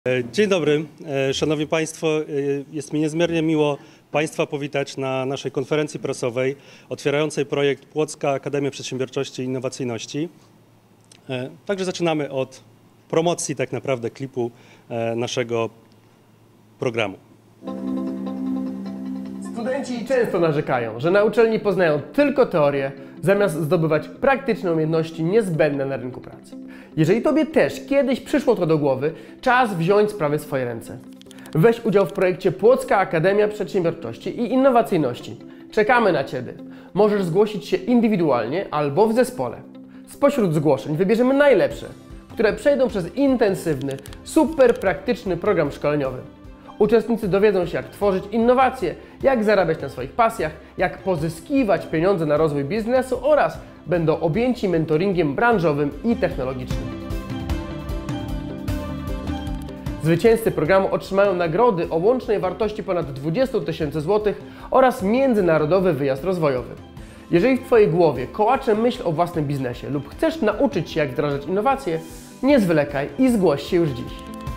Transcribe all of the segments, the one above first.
Dzień dobry, Szanowni Państwo. Jest mi niezmiernie miło Państwa powitać na naszej konferencji prasowej otwierającej projekt Płocka Akademia Przedsiębiorczości i Innowacyjności. Także zaczynamy od promocji tak naprawdę klipu naszego programu. Studenci często narzekają, że na uczelni poznają tylko teorię, zamiast zdobywać praktyczne umiejętności niezbędne na rynku pracy. Jeżeli Tobie też kiedyś przyszło to do głowy, czas wziąć sprawy w swoje ręce. Weź udział w projekcie Płocka Akademia Przedsiębiorczości i Innowacyjności. Czekamy na Ciebie. Możesz zgłosić się indywidualnie albo w zespole. Spośród zgłoszeń wybierzemy najlepsze, które przejdą przez intensywny, super praktyczny program szkoleniowy. Uczestnicy dowiedzą się, jak tworzyć innowacje, jak zarabiać na swoich pasjach, jak pozyskiwać pieniądze na rozwój biznesu oraz będą objęci mentoringiem branżowym i technologicznym. Zwycięzcy programu otrzymają nagrody o łącznej wartości ponad 20 000 złotych oraz międzynarodowy wyjazd rozwojowy. Jeżeli w Twojej głowie kołacze myśl o własnym biznesie lub chcesz nauczyć się, jak wdrażać innowacje, nie zwlekaj i zgłoś się już dziś.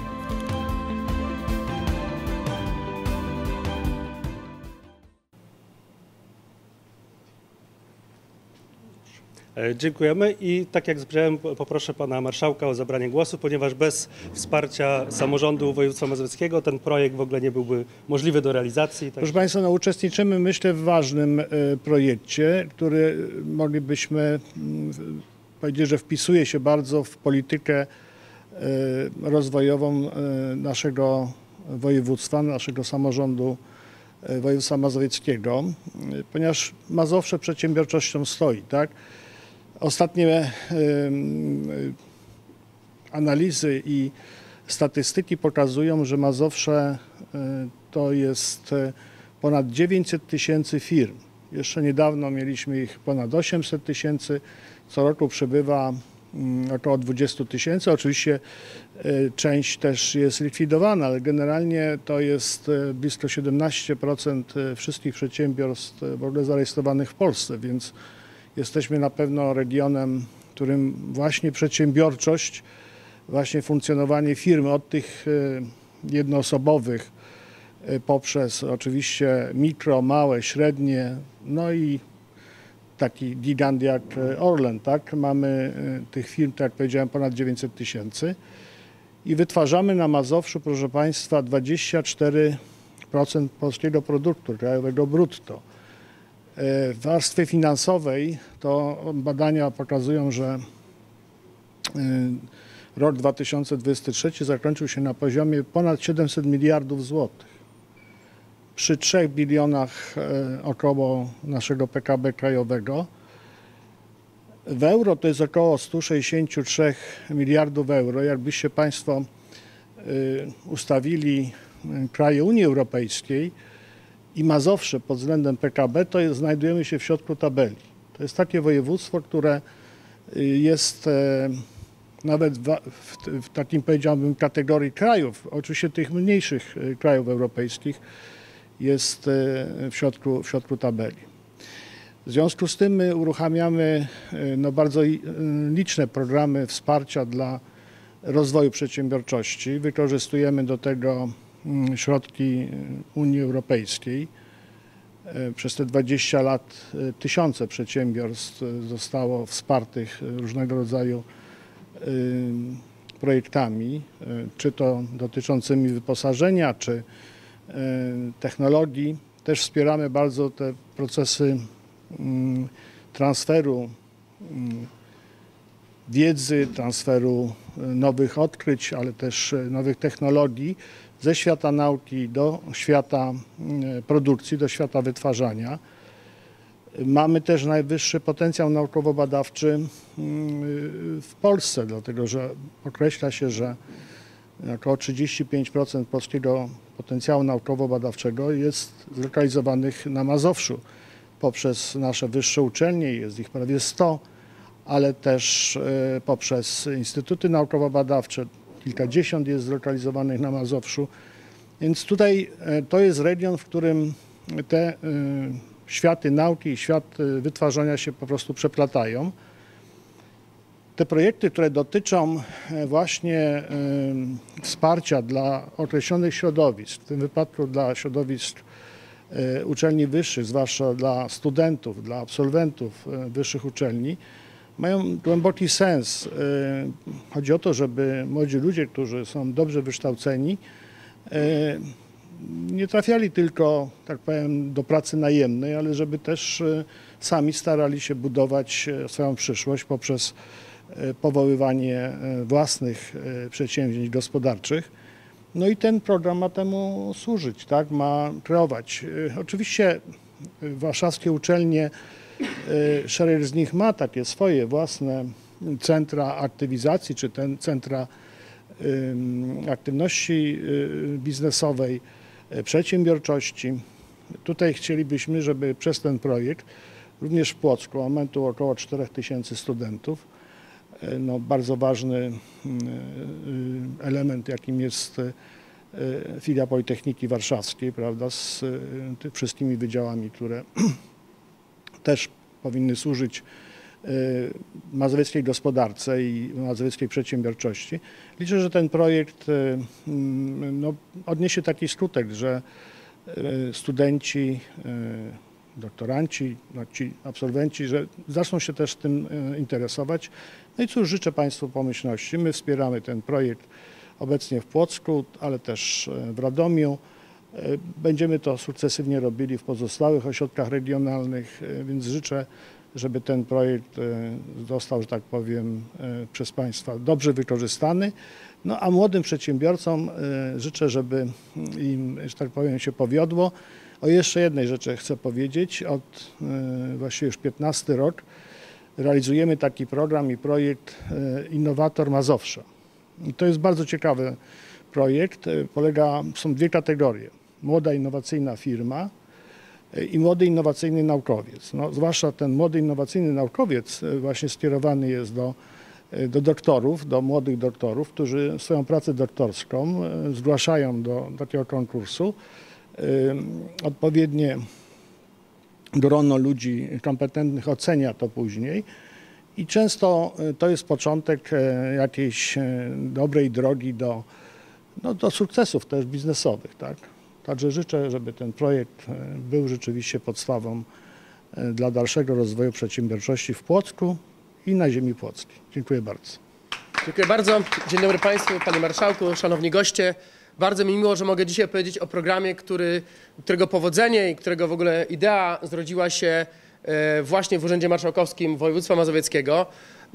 Dziękujemy i tak jak powiedziałem, poproszę pana marszałka o zabranie głosu, ponieważ bez wsparcia samorządu województwa mazowieckiego ten projekt w ogóle nie byłby możliwy do realizacji. Proszę Państwa, no, uczestniczymy, myślę, w ważnym projekcie, który moglibyśmy powiedzieć, że wpisuje się bardzo w politykę rozwojową naszego województwa, naszego samorządu województwa mazowieckiego, ponieważ Mazowsze przedsiębiorczością stoi, tak? Ostatnie analizy i statystyki pokazują, że Mazowsze to jest ponad 900 000 firm. Jeszcze niedawno mieliśmy ich ponad 800 000. Co roku przybywa około 20 000. Oczywiście część też jest likwidowana, ale generalnie to jest blisko 17% wszystkich przedsiębiorstw w ogóle zarejestrowanych w Polsce, więc jesteśmy na pewno regionem, w którym właśnie przedsiębiorczość, właśnie funkcjonowanie firmy od tych jednoosobowych poprzez oczywiście mikro, małe, średnie, no i taki gigant jak Orlen, tak? Mamy tych firm, tak jak powiedziałem, ponad 900 000 i wytwarzamy na Mazowszu, proszę Państwa, 24% polskiego produktu krajowego brutto. W warstwie finansowej to badania pokazują, że rok 2023 zakończył się na poziomie ponad 700 miliardów złotych. Przy 3 bilionach około naszego PKB krajowego. W euro to jest około 163 miliardów euro. Jakbyście Państwo ustawili kraje Unii Europejskiej i Mazowsze pod względem PKB, to znajdujemy się w środku tabeli. To jest takie województwo, które jest nawet w takim, powiedziałbym, kategorii krajów, oczywiście tych mniejszych krajów europejskich, jest w środku tabeli. W związku z tym my uruchamiamy bardzo liczne programy wsparcia dla rozwoju przedsiębiorczości. Wykorzystujemy do tego środki Unii Europejskiej. Przez te 20 lat tysiące przedsiębiorstw zostało wspartych różnego rodzaju projektami, czy to dotyczącymi wyposażenia, czy technologii. Też wspieramy bardzo te procesy transferu wiedzy, transferu nowych odkryć, ale też nowych technologii ze świata nauki do świata produkcji, do świata wytwarzania. Mamy też najwyższy potencjał naukowo-badawczy w Polsce, dlatego że określa się, że około 35% polskiego potencjału naukowo-badawczego jest zlokalizowanych na Mazowszu poprzez nasze wyższe uczelnie, jest ich prawie 100, ale też poprzez instytuty naukowo-badawcze, kilkadziesiąt jest zlokalizowanych na Mazowszu. Więc tutaj to jest region, w którym te światy nauki i świat wytwarzania się po prostu przeplatają. Te projekty, które dotyczą właśnie wsparcia dla określonych środowisk, w tym wypadku dla środowisk uczelni wyższych, zwłaszcza dla studentów, dla absolwentów wyższych uczelni, mają głęboki sens. Chodzi o to, żeby młodzi ludzie, którzy są dobrze wykształceni, nie trafiali tylko, tak powiem, do pracy najemnej, ale żeby też sami starali się budować swoją przyszłość poprzez powoływanie własnych przedsięwzięć gospodarczych. No i ten program ma temu służyć, tak? Ma kreować. Oczywiście warszawskie uczelnie, szereg z nich ma takie swoje własne centra aktywizacji, czy centra aktywności biznesowej, przedsiębiorczości. Tutaj chcielibyśmy, żeby przez ten projekt również w Płocku, a mamy tu około 4000 studentów, no bardzo ważny element, jakim jest filia Politechniki Warszawskiej, prawda, z tymi wszystkimi wydziałami, które też powinny służyć mazowieckiej gospodarce i mazowieckiej przedsiębiorczości. Liczę, że ten projekt no, odniesie taki skutek, że studenci, doktoranci, no, ci absolwenci, że zaczną się też tym interesować. No i cóż, życzę Państwu pomyślności. My wspieramy ten projekt obecnie w Płocku, ale też w Radomiu. Będziemy to sukcesywnie robili w pozostałych ośrodkach regionalnych, więc życzę, żeby ten projekt został, że tak powiem, przez Państwa dobrze wykorzystany. No a młodym przedsiębiorcom życzę, żeby im, że tak powiem, się powiodło. O jeszcze jednej rzeczy chcę powiedzieć. Od właściwie już 15 rok realizujemy taki program i projekt Innowator Mazowsza. I to jest bardzo ciekawy projekt. Są dwie kategorie. Młoda innowacyjna firma i młody innowacyjny naukowiec. No, zwłaszcza ten młody innowacyjny naukowiec właśnie skierowany jest do doktorów, do młodych doktorów, którzy swoją pracę doktorską zgłaszają do takiego konkursu. Odpowiednie grono ludzi kompetentnych ocenia to później i często to jest początek jakiejś dobrej drogi do sukcesów też biznesowych, tak? Także życzę, żeby ten projekt był rzeczywiście podstawą dla dalszego rozwoju przedsiębiorczości w Płocku i na ziemi płockiej. Dziękuję bardzo. Dziękuję bardzo. Dzień dobry Państwu, Panie Marszałku, Szanowni goście. Bardzo mi miło, że mogę dzisiaj powiedzieć o programie, którego powodzenie i którego w ogóle idea zrodziła się właśnie w Urzędzie Marszałkowskim Województwa Mazowieckiego.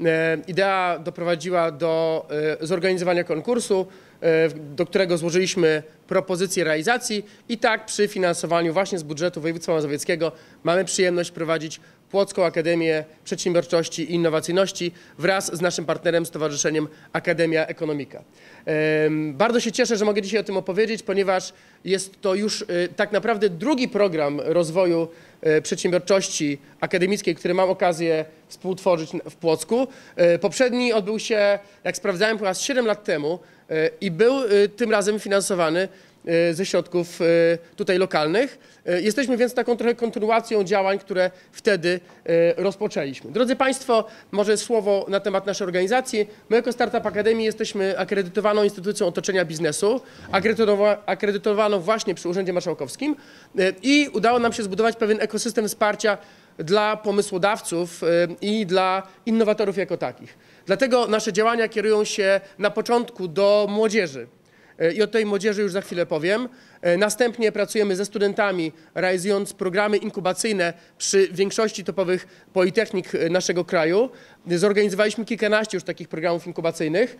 Idea doprowadziła do zorganizowania konkursu, do którego złożyliśmy propozycję realizacji i tak przy finansowaniu właśnie z budżetu województwa mazowieckiego mamy przyjemność prowadzić Płocką Akademię Przedsiębiorczości i Innowacyjności wraz z naszym partnerem Stowarzyszeniem Akademia Ekonomika. Bardzo się cieszę, że mogę dzisiaj o tym opowiedzieć, ponieważ jest to już tak naprawdę drugi program rozwoju przedsiębiorczości akademickiej, który mam okazję współtworzyć w Płocku. Poprzedni odbył się, jak sprawdzałem, po raz 7 lat temu i był tym razem finansowany ze środków tutaj lokalnych. Jesteśmy więc taką trochę kontynuacją działań, które wtedy rozpoczęliśmy. Drodzy Państwo, może słowo na temat naszej organizacji. My jako Startup Academy jesteśmy akredytowaną instytucją otoczenia biznesu, akredytowaną właśnie przy Urzędzie Marszałkowskim i udało nam się zbudować pewien ekosystem wsparcia dla pomysłodawców i dla innowatorów jako takich. Dlatego nasze działania kierują się na początku do młodzieży. I o tej młodzieży już za chwilę powiem. Następnie pracujemy ze studentami, realizując programy inkubacyjne przy większości topowych politechnik naszego kraju. Zorganizowaliśmy kilkanaście już takich programów inkubacyjnych,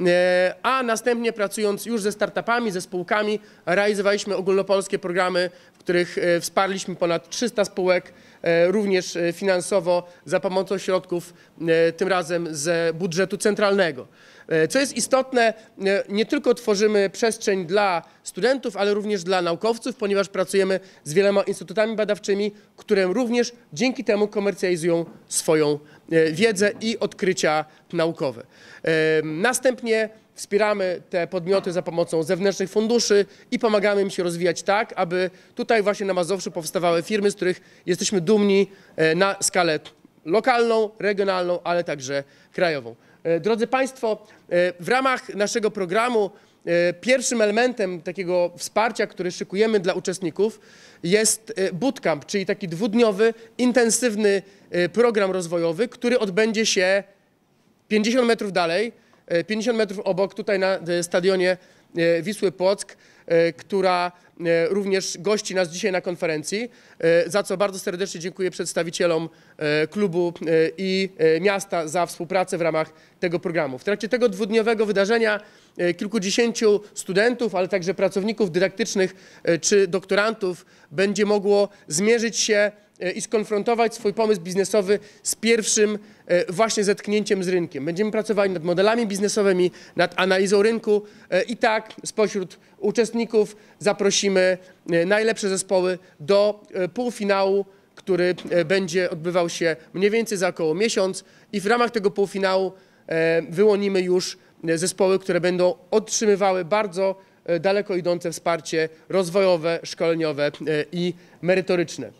a następnie pracując już ze startupami, ze spółkami, realizowaliśmy ogólnopolskie programy, w których wsparliśmy ponad 300 spółek, również finansowo za pomocą środków, tym razem z budżetu centralnego. Co jest istotne, nie tylko tworzymy przestrzeń dla studentów, ale również dla naukowców, ponieważ pracujemy z wieloma instytutami badawczymi, które również dzięki temu komercjalizują swoją wiedzę i odkrycia naukowe. Następnie wspieramy te podmioty za pomocą zewnętrznych funduszy i pomagamy im się rozwijać tak, aby tutaj właśnie na Mazowszu powstawały firmy, z których jesteśmy dumni na skalę lokalną, regionalną, ale także krajową. Drodzy Państwo, w ramach naszego programu pierwszym elementem takiego wsparcia, który szykujemy dla uczestników, jest bootcamp, czyli taki dwudniowy, intensywny program rozwojowy, który odbędzie się 50 metrów dalej, 50 metrów obok, tutaj na stadionie Wisły Płock, która również gości nas dzisiaj na konferencji, za co bardzo serdecznie dziękuję przedstawicielom klubu i miasta za współpracę w ramach tego programu. W trakcie tego dwudniowego wydarzenia kilkudziesięciu studentów, ale także pracowników dydaktycznych czy doktorantów będzie mogło zmierzyć się i skonfrontować swój pomysł biznesowy z pierwszym właśnie zetknięciem z rynkiem. Będziemy pracowali nad modelami biznesowymi, nad analizą rynku i tak spośród uczestników zaprosimy najlepsze zespoły do półfinału, który będzie odbywał się mniej więcej za około miesiąc i w ramach tego półfinału wyłonimy już zespoły, które będą otrzymywały bardzo daleko idące wsparcie rozwojowe, szkoleniowe i merytoryczne.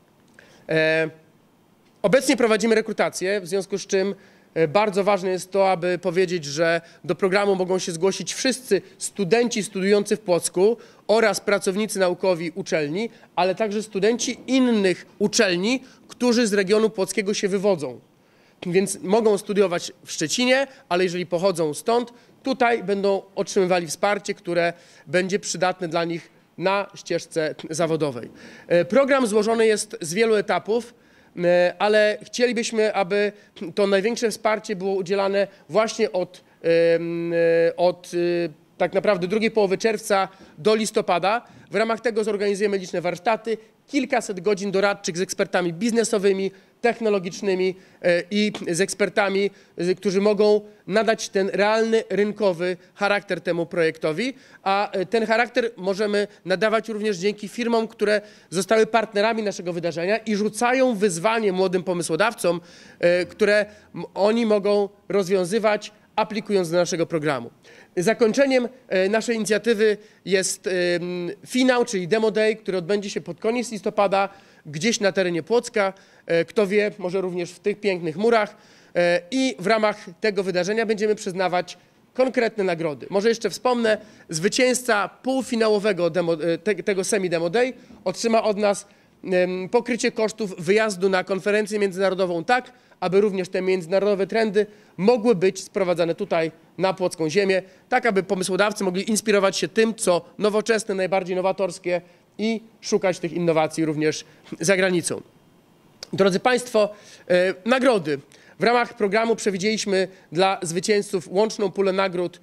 Obecnie prowadzimy rekrutację, w związku z czym bardzo ważne jest to, aby powiedzieć, że do programu mogą się zgłosić wszyscy studenci studiujący w Płocku oraz pracownicy naukowi uczelni, ale także studenci innych uczelni, którzy z regionu płockiego się wywodzą. Więc mogą studiować w Szczecinie, ale jeżeli pochodzą stąd, tutaj będą otrzymywali wsparcie, które będzie przydatne dla nich na ścieżce zawodowej. Program złożony jest z wielu etapów, ale chcielibyśmy, aby to największe wsparcie było udzielane właśnie od tak naprawdę drugiej połowy czerwca do listopada. W ramach tego zorganizujemy liczne warsztaty, kilkaset godzin doradczych z ekspertami biznesowymi, technologicznymi i z ekspertami, którzy mogą nadać ten realny, rynkowy charakter temu projektowi, a ten charakter możemy nadawać również dzięki firmom, które zostały partnerami naszego wydarzenia i rzucają wyzwanie młodym pomysłodawcom, które oni mogą rozwiązywać, aplikując do naszego programu. Zakończeniem naszej inicjatywy jest finał, czyli Demo Day, który odbędzie się pod koniec listopada gdzieś na terenie Płocka. Kto wie, może również w tych pięknych murach. I w ramach tego wydarzenia będziemy przyznawać konkretne nagrody. Może jeszcze wspomnę, zwycięzca półfinałowego tego semi-Demo Day otrzyma od nas pokrycie kosztów wyjazdu na konferencję międzynarodową tak, aby również te międzynarodowe trendy mogły być sprowadzane tutaj na płocką ziemię, tak aby pomysłodawcy mogli inspirować się tym, co nowoczesne, najbardziej nowatorskie i szukać tych innowacji również za granicą. Drodzy Państwo, nagrody. W ramach programu przewidzieliśmy dla zwycięzców łączną pulę nagród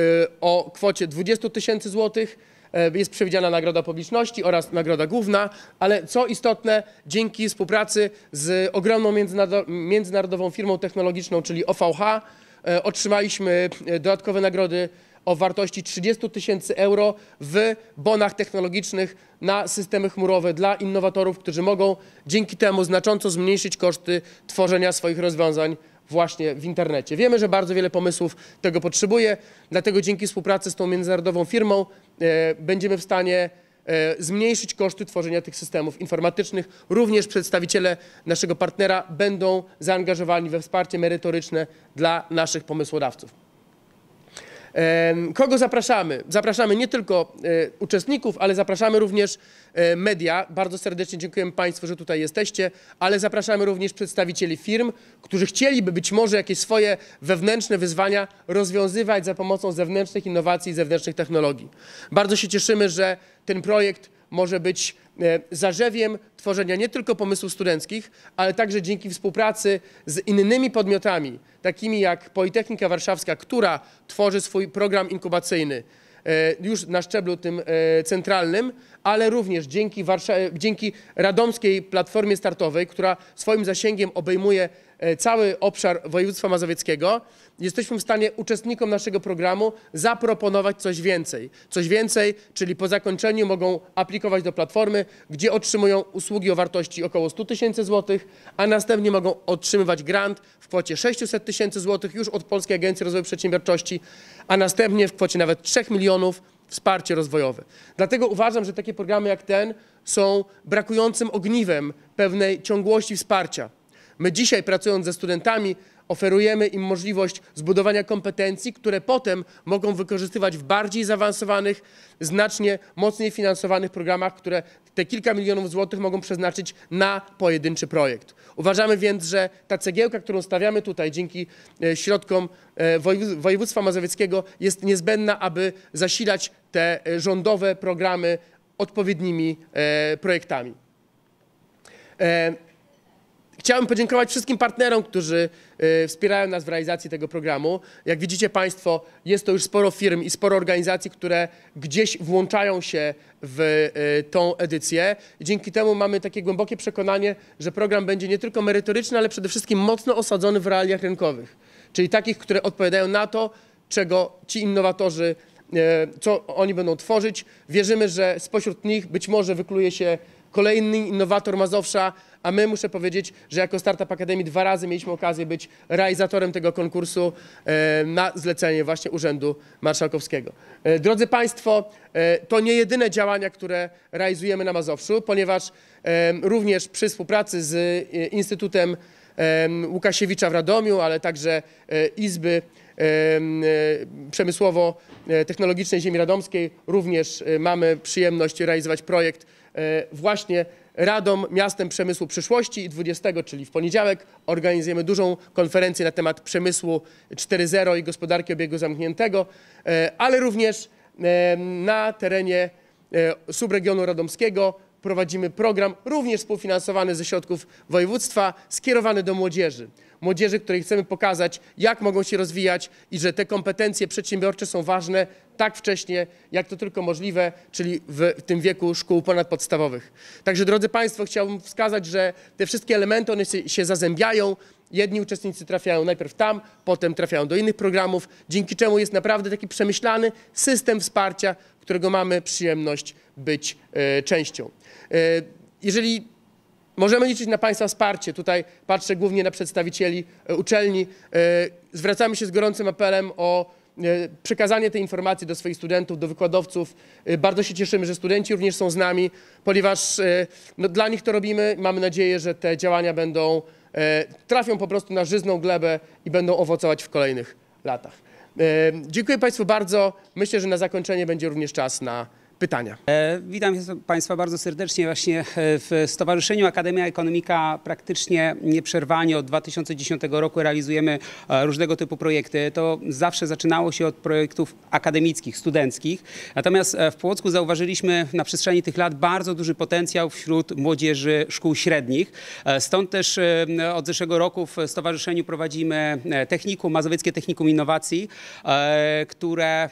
o kwocie 20 000 złotych. Jest przewidziana nagroda publiczności oraz nagroda główna, ale co istotne, dzięki współpracy z ogromną międzynarodową firmą technologiczną, czyli OVH, otrzymaliśmy dodatkowe nagrody o wartości 30 000 euro w bonach technologicznych na systemy chmurowe dla innowatorów, którzy mogą dzięki temu znacząco zmniejszyć koszty tworzenia swoich rozwiązań właśnie w internecie. Wiemy, że bardzo wiele pomysłów tego potrzebuje, dlatego dzięki współpracy z tą międzynarodową firmą będziemy w stanie zmniejszyć koszty tworzenia tych systemów informatycznych. Również przedstawiciele naszego partnera będą zaangażowani we wsparcie merytoryczne dla naszych pomysłodawców. Kogo zapraszamy? Zapraszamy nie tylko uczestników, ale zapraszamy również media. Bardzo serdecznie dziękujemy Państwu, że tutaj jesteście, ale zapraszamy również przedstawicieli firm, którzy chcieliby być może jakieś swoje wewnętrzne wyzwania rozwiązywać za pomocą zewnętrznych innowacji i zewnętrznych technologii. Bardzo się cieszymy, że ten projekt może być zarzewiem tworzenia nie tylko pomysłów studenckich, ale także dzięki współpracy z innymi podmiotami, takimi jak Politechnika Warszawska, która tworzy swój program inkubacyjny już na szczeblu tym centralnym, ale również dzięki Radomskiej Platformie Startowej, która swoim zasięgiem obejmuje cały obszar województwa mazowieckiego, jesteśmy w stanie uczestnikom naszego programu zaproponować coś więcej. Coś więcej, czyli po zakończeniu mogą aplikować do platformy, gdzie otrzymują usługi o wartości około 100 000 złotych, a następnie mogą otrzymywać grant w kwocie 600 000 złotych już od Polskiej Agencji Rozwoju Przedsiębiorczości, a następnie w kwocie nawet 3 milionów wsparcie rozwojowe. Dlatego uważam, że takie programy jak ten są brakującym ogniwem pewnej ciągłości wsparcia. My dzisiaj, pracując ze studentami oferujemy im możliwość zbudowania kompetencji, które potem mogą wykorzystywać w bardziej zaawansowanych, znacznie mocniej finansowanych programach, które te kilka milionów złotych mogą przeznaczyć na pojedynczy projekt. Uważamy więc, że ta cegiełka, którą stawiamy tutaj dzięki środkom województwa mazowieckiego, jest niezbędna, aby zasilać te rządowe programy odpowiednimi projektami. Chciałem podziękować wszystkim partnerom, którzy wspierają nas w realizacji tego programu. Jak widzicie Państwo, jest to już sporo firm i sporo organizacji, które gdzieś włączają się w tą edycję. Dzięki temu mamy takie głębokie przekonanie, że program będzie nie tylko merytoryczny, ale przede wszystkim mocno osadzony w realiach rynkowych. Czyli takich, które odpowiadają na to, czego ci innowatorzy, co oni będą tworzyć. Wierzymy, że spośród nich być może wykluje się kolejny innowator Mazowsza, a my, muszę powiedzieć, że jako Startup Academy 2 razy mieliśmy okazję być realizatorem tego konkursu na zlecenie właśnie Urzędu Marszałkowskiego. Drodzy Państwo, to nie jedyne działania, które realizujemy na Mazowszu, ponieważ również przy współpracy z Instytutem Łukasiewicza w Radomiu, ale także Izby Przemysłowo-Technologicznej Ziemi Radomskiej również mamy przyjemność realizować projekt właśnie Radom miastem przemysłu przyszłości i 20, czyli w poniedziałek, organizujemy dużą konferencję na temat przemysłu 4.0 i gospodarki obiegu zamkniętego, ale również na terenie subregionu radomskiego prowadzimy program również współfinansowany ze środków województwa, skierowany do młodzieży. Młodzieży, której chcemy pokazać, jak mogą się rozwijać i że te kompetencje przedsiębiorcze są ważne tak wcześnie, jak to tylko możliwe, czyli w tym wieku szkół ponadpodstawowych. Także, drodzy Państwo, chciałbym wskazać, że te wszystkie elementy, one się zazębiają. Jedni uczestnicy trafiają najpierw tam, potem trafiają do innych programów, dzięki czemu jest naprawdę taki przemyślany system wsparcia, którego mamy przyjemność być częścią. Jeżeli możemy liczyć na Państwa wsparcie, tutaj patrzę głównie na przedstawicieli uczelni, zwracamy się z gorącym apelem o przekazanie tej informacji do swoich studentów, do wykładowców. Bardzo się cieszymy, że studenci również są z nami, ponieważ dla nich to robimy. Mamy nadzieję, że te działania trafią po prostu na żyzną glebę i będą owocować w kolejnych latach. Dziękuję Państwu bardzo. Myślę, że na zakończenie będzie również czas na pytania. Witam Państwa bardzo serdecznie. Właśnie w Stowarzyszeniu Akademia Ekonomika praktycznie nieprzerwanie od 2010 roku realizujemy różnego typu projekty. To zawsze zaczynało się od projektów akademickich, studenckich. Natomiast w Płocku zauważyliśmy na przestrzeni tych lat bardzo duży potencjał wśród młodzieży szkół średnich. Stąd też od zeszłego roku w stowarzyszeniu prowadzimy technikum, Mazowieckie Technikum Innowacji, które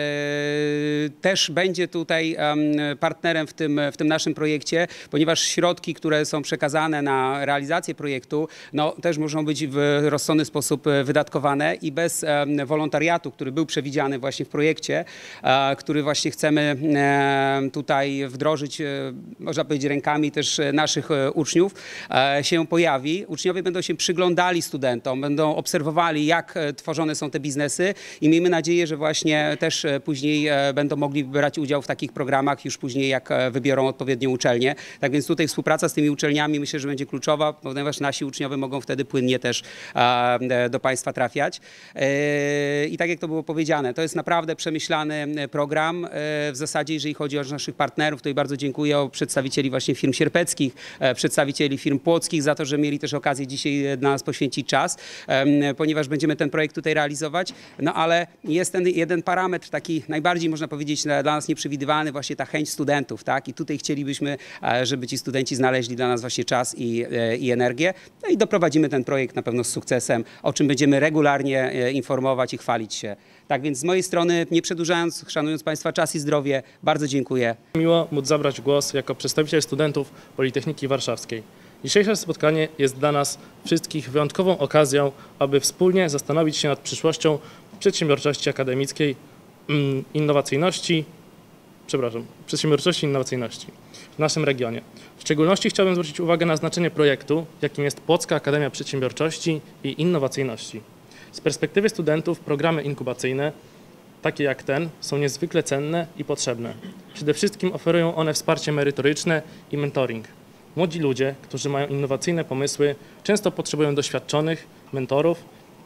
też będzie tutaj partnerem w tym naszym projekcie, ponieważ środki, które są przekazane na realizację projektu, też muszą być w rozsądny sposób wydatkowane i bez wolontariatu, który był przewidziany właśnie w projekcie, który właśnie chcemy tutaj wdrożyć, można powiedzieć, rękami też naszych uczniów, się pojawi. Uczniowie będą się przyglądali studentom, będą obserwowali, jak tworzone są te biznesy i miejmy nadzieję, że właśnie też później będą mogli brać udział w takich programach już później, jak wybiorą odpowiednią uczelnię. Tak więc tutaj współpraca z tymi uczelniami myślę, że będzie kluczowa, ponieważ nasi uczniowie mogą wtedy płynnie też do Państwa trafiać. I tak jak to było powiedziane, to jest naprawdę przemyślany program. W zasadzie, jeżeli chodzi o naszych partnerów, to i bardzo dziękuję o przedstawicieli właśnie firm sierpeckich, przedstawicieli firm płockich za to, że mieli też okazję dzisiaj dla nas poświęcić czas, ponieważ będziemy ten projekt tutaj realizować. Ale jest ten jeden parametr, taki najbardziej, można powiedzieć, dla nas nieprzewidywalny, właśnie ta chęć studentów, tak? I tutaj chcielibyśmy, żeby ci studenci znaleźli dla nas właśnie czas i energię. No i doprowadzimy ten projekt na pewno z sukcesem, o czym będziemy regularnie informować i chwalić się. Tak więc z mojej strony, nie przedłużając, szanując Państwa czas i zdrowie, bardzo dziękuję. Miło móc zabrać głos jako przedstawiciel studentów Politechniki Warszawskiej. Dzisiejsze spotkanie jest dla nas wszystkich wyjątkową okazją, aby wspólnie zastanowić się nad przyszłością przedsiębiorczości akademickiej, przedsiębiorczości i innowacyjności w naszym regionie. W szczególności chciałbym zwrócić uwagę na znaczenie projektu, jakim jest Płocka Akademia Przedsiębiorczości i Innowacyjności. Z perspektywy studentów programy inkubacyjne, takie jak ten, są niezwykle cenne i potrzebne. Przede wszystkim oferują one wsparcie merytoryczne i mentoring. Młodzi ludzie, którzy mają innowacyjne pomysły, często potrzebują doświadczonych mentorów,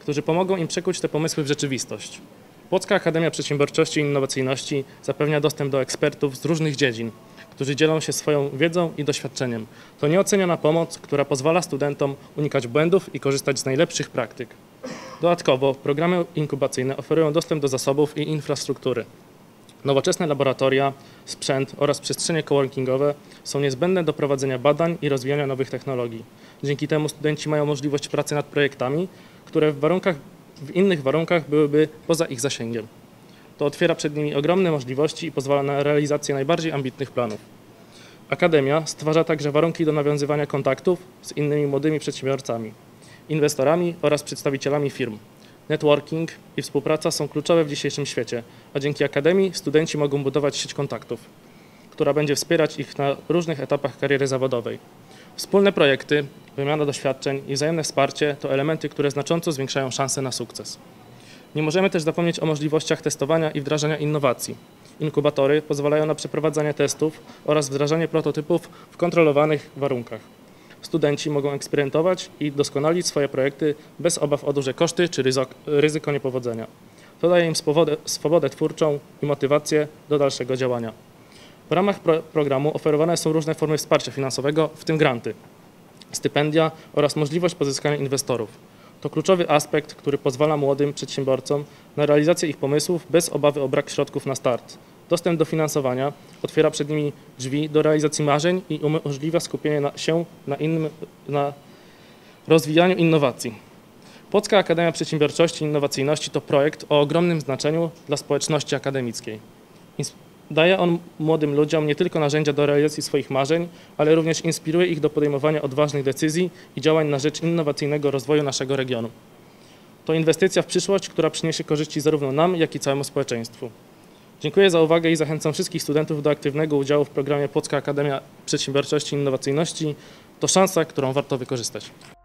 którzy pomogą im przekuć te pomysły w rzeczywistość. Płocka Akademia Przedsiębiorczości i Innowacyjności zapewnia dostęp do ekspertów z różnych dziedzin, którzy dzielą się swoją wiedzą i doświadczeniem. To nieoceniona pomoc, która pozwala studentom unikać błędów i korzystać z najlepszych praktyk. Dodatkowo programy inkubacyjne oferują dostęp do zasobów i infrastruktury. Nowoczesne laboratoria, sprzęt oraz przestrzenie coworkingowe są niezbędne do prowadzenia badań i rozwijania nowych technologii. Dzięki temu studenci mają możliwość pracy nad projektami, które w innych warunkach byłyby poza ich zasięgiem. To otwiera przed nimi ogromne możliwości i pozwala na realizację najbardziej ambitnych planów. Akademia stwarza także warunki do nawiązywania kontaktów z innymi młodymi przedsiębiorcami, inwestorami oraz przedstawicielami firm. Networking i współpraca są kluczowe w dzisiejszym świecie, a dzięki Akademii studenci mogą budować sieć kontaktów, która będzie wspierać ich na różnych etapach kariery zawodowej. Wspólne projekty, wymiana doświadczeń i wzajemne wsparcie to elementy, które znacząco zwiększają szanse na sukces. Nie możemy też zapomnieć o możliwościach testowania i wdrażania innowacji. Inkubatory pozwalają na przeprowadzanie testów oraz wdrażanie prototypów w kontrolowanych warunkach. Studenci mogą eksperymentować i doskonalić swoje projekty bez obaw o duże koszty czy ryzyko niepowodzenia. To daje im swobodę twórczą i motywację do dalszego działania. W ramach programu oferowane są różne formy wsparcia finansowego, w tym granty, stypendia oraz możliwość pozyskania inwestorów. To kluczowy aspekt, który pozwala młodym przedsiębiorcom na realizację ich pomysłów bez obawy o brak środków na start. Dostęp do finansowania otwiera przed nimi drzwi do realizacji marzeń i umożliwia skupienie się na rozwijaniu innowacji. Płocka Akademia Przedsiębiorczości i Innowacyjności to projekt o ogromnym znaczeniu dla społeczności akademickiej. Daje on młodym ludziom nie tylko narzędzia do realizacji swoich marzeń, ale również inspiruje ich do podejmowania odważnych decyzji i działań na rzecz innowacyjnego rozwoju naszego regionu. To inwestycja w przyszłość, która przyniesie korzyści zarówno nam, jak i całemu społeczeństwu. Dziękuję za uwagę i zachęcam wszystkich studentów do aktywnego udziału w programie Płocka Akademia Przedsiębiorczości i Innowacyjności. To szansa, którą warto wykorzystać.